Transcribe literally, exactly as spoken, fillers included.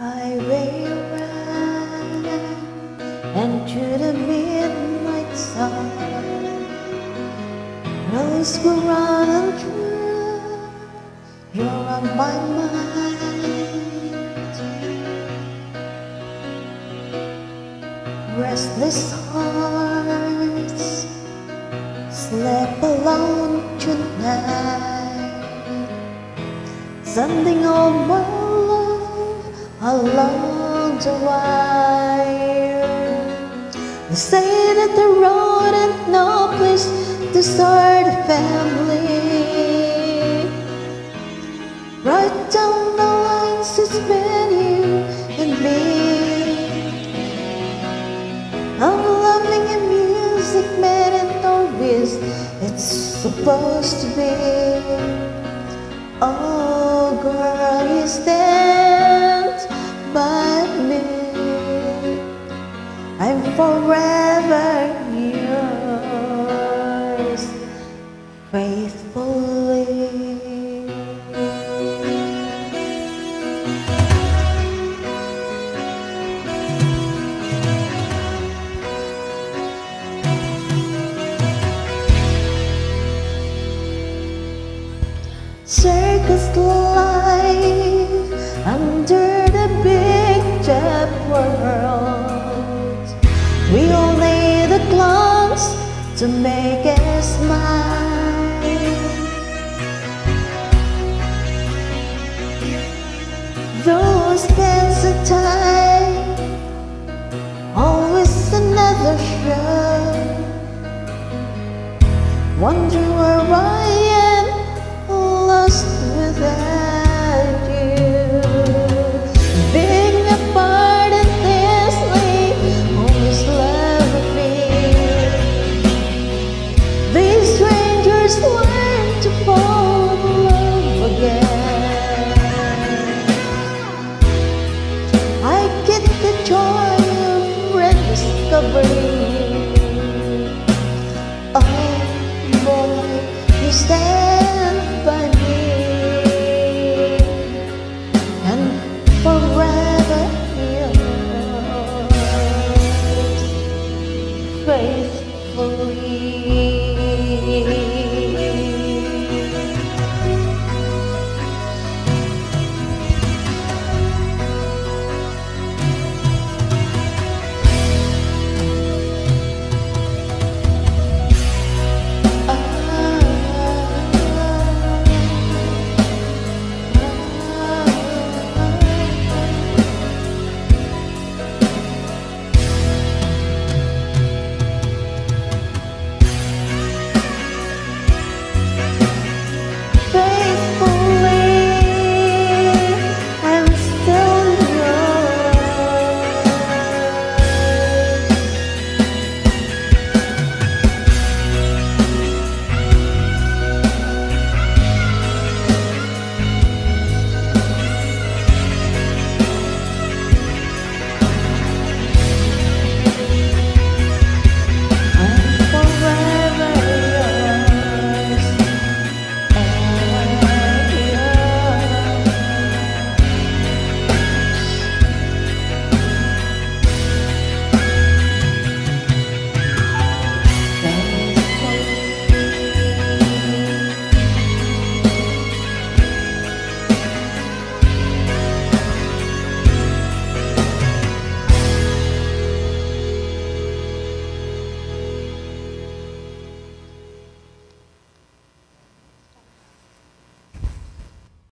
highway ran, and through the midnight sun, rose were running through. You're on my mind. Restless hearts slept alone tonight, sending all my love along the wire. They say that the road ain't no place to start a family. Write down the lines, it's been you and me. I'm loving your music, man, and always it's supposed to be. Oh girl, you stand by me. I'm forever yours, faithfully. Circus life under the big jet world. We all need a glance to make us smile. Those